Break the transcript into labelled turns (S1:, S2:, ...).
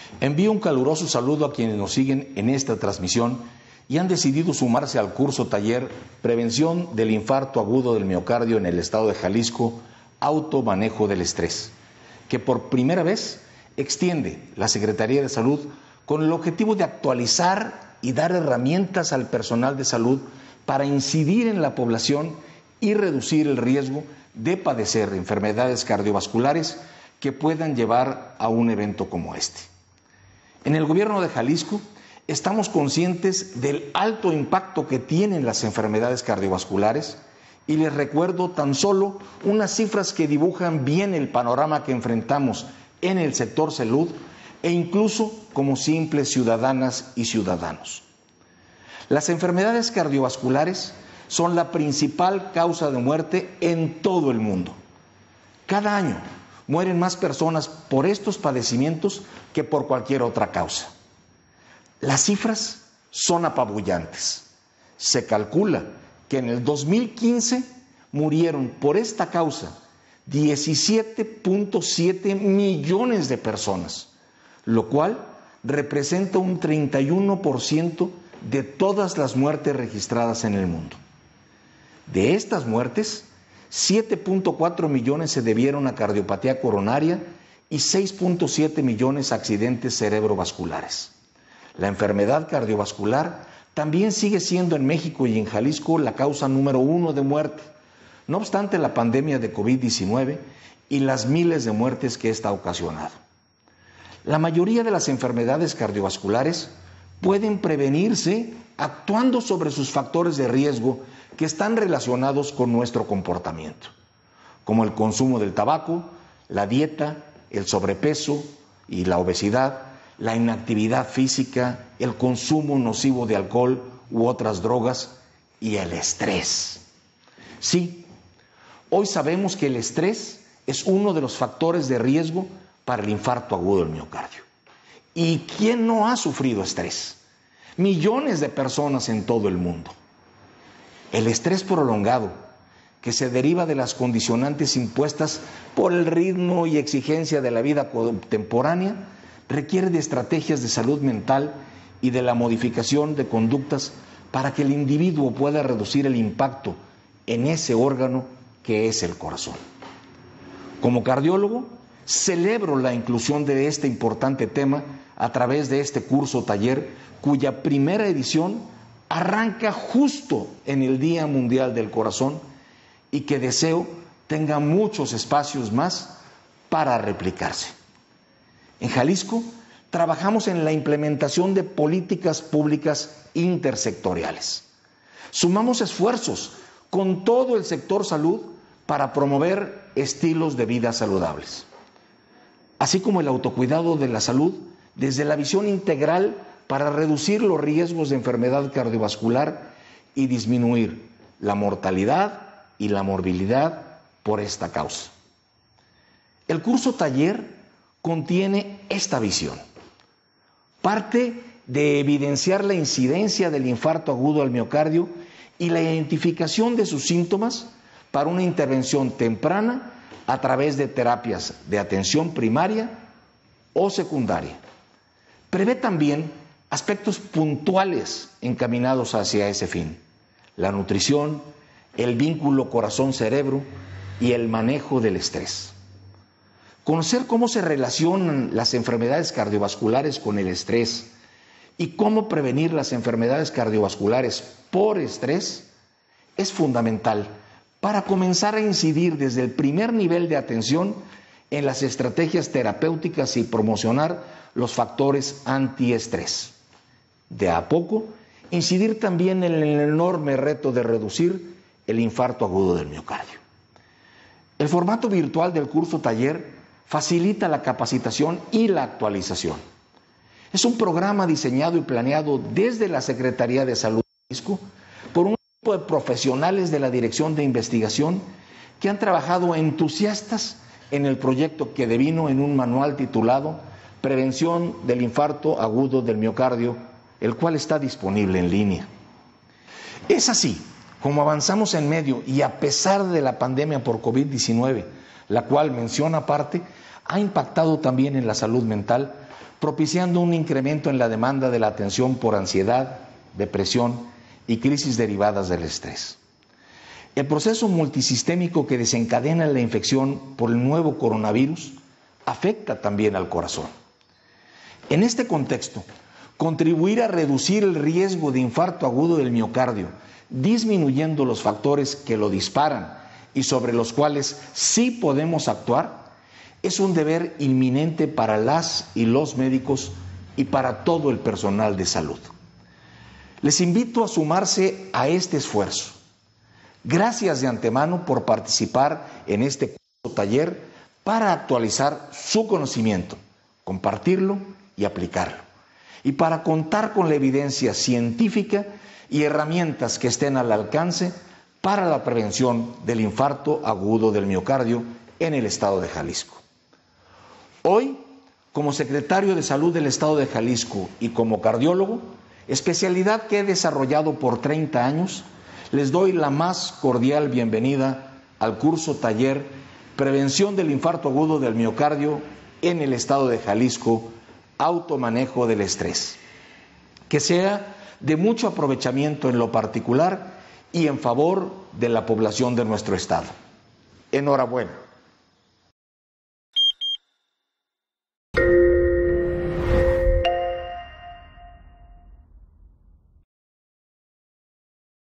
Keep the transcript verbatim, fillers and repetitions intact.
S1: Envío un caluroso saludo a quienes nos siguen en esta transmisión y han decidido sumarse al curso taller Prevención del infarto agudo del miocardio en el estado de Jalisco, automanejo del estrés, que por primera vez extiende la Secretaría de Salud con el objetivo de actualizar y dar herramientas al personal de salud para incidir en la población y reducir el riesgo de padecer enfermedades cardiovasculares que puedan llevar a un evento como este. En el gobierno de Jalisco estamos conscientes del alto impacto que tienen las enfermedades cardiovasculares y les recuerdo tan solo unas cifras que dibujan bien el panorama que enfrentamos en el sector salud e incluso como simples ciudadanas y ciudadanos. Las enfermedades cardiovasculares son la principal causa de muerte en todo el mundo. Cada año mueren más personas por estos padecimientos que por cualquier otra causa. Las cifras son apabullantes. Se calcula que en el dos mil quince murieron por esta causa diecisiete punto siete millones de personas, lo cual representa un treinta y uno por ciento de todas las muertes registradas en el mundo. De estas muertes, siete punto cuatro millones se debieron a cardiopatía coronaria y seis punto siete millones a accidentes cerebrovasculares. La enfermedad cardiovascular también sigue siendo en México y en Jalisco la causa número uno de muerte, no obstante la pandemia de COVID diecinueve y las miles de muertes que esta ha ocasionado. La mayoría de las enfermedades cardiovasculares pueden prevenirse actuando sobre sus factores de riesgo que están relacionados con nuestro comportamiento, como el consumo del tabaco, la dieta, el sobrepeso y la obesidad, la inactividad física, el consumo nocivo de alcohol u otras drogas y el estrés. Sí, hoy sabemos que el estrés es uno de los factores de riesgo para el infarto agudo del miocardio. ¿Y quién no ha sufrido estrés? Millones de personas en todo el mundo. El estrés prolongado, que se deriva de las condicionantes impuestas por el ritmo y exigencia de la vida contemporánea, requiere de estrategias de salud mental y de la modificación de conductas para que el individuo pueda reducir el impacto en ese órgano que es el corazón. Como cardiólogo, celebro la inclusión de este importante tema a través de este curso taller, cuya primera edición arranca justo en el Día Mundial del Corazón y que deseo tenga muchos espacios más para replicarse. En Jalisco trabajamos en la implementación de políticas públicas intersectoriales. Sumamos esfuerzos con todo el sector salud para promover estilos de vida saludables, así como el autocuidado de la salud desde la visión integral para reducir los riesgos de enfermedad cardiovascular y disminuir la mortalidad y la morbilidad por esta causa. El curso taller contiene esta visión. Parte de evidenciar la incidencia del infarto agudo al miocardio y la identificación de sus síntomas para una intervención temprana a través de terapias de atención primaria o secundaria. Prevé también aspectos puntuales encaminados hacia ese fin: la nutrición, el vínculo corazón-cerebro y el manejo del estrés. Conocer cómo se relacionan las enfermedades cardiovasculares con el estrés y cómo prevenir las enfermedades cardiovasculares por estrés es fundamental para comenzar a incidir desde el primer nivel de atención en las estrategias terapéuticas y promocionar los factores antiestrés. De a poco, incidir también en el enorme reto de reducir el infarto agudo del miocardio. El formato virtual del curso taller facilita la capacitación y la actualización. Es un programa diseñado y planeado desde la Secretaría de Salud de Jalisco por un grupo de profesionales de la Dirección de Investigación que han trabajado entusiastas en el proyecto que devino en un manual titulado Prevención del infarto agudo del miocardio, el cual está disponible en línea. Es así como avanzamos en medio y a pesar de la pandemia por COVID diecinueve, la cual, mención aparte, ha impactado también en la salud mental, propiciando un incremento en la demanda de la atención por ansiedad, depresión y crisis derivadas del estrés. El proceso multisistémico que desencadena la infección por el nuevo coronavirus afecta también al corazón. En este contexto, contribuir a reducir el riesgo de infarto agudo del miocardio, disminuyendo los factores que lo disparan y sobre los cuales sí podemos actuar, es un deber inminente para las y los médicos y para todo el personal de salud. Les invito a sumarse a este esfuerzo. Gracias de antemano por participar en este curso taller para actualizar su conocimiento, compartirlo y aplicarlo. Y para contar con la evidencia científica y herramientas que estén al alcance para la prevención del infarto agudo del miocardio en el estado de Jalisco. Hoy, como secretario de Salud del estado de Jalisco y como cardiólogo, especialidad que he desarrollado por treinta años, les doy la más cordial bienvenida al curso taller Prevención del infarto agudo del miocardio en el estado de Jalisco, automanejo del estrés. Que sea de mucho aprovechamiento en lo particular y en favor de la población de nuestro estado. Enhorabuena.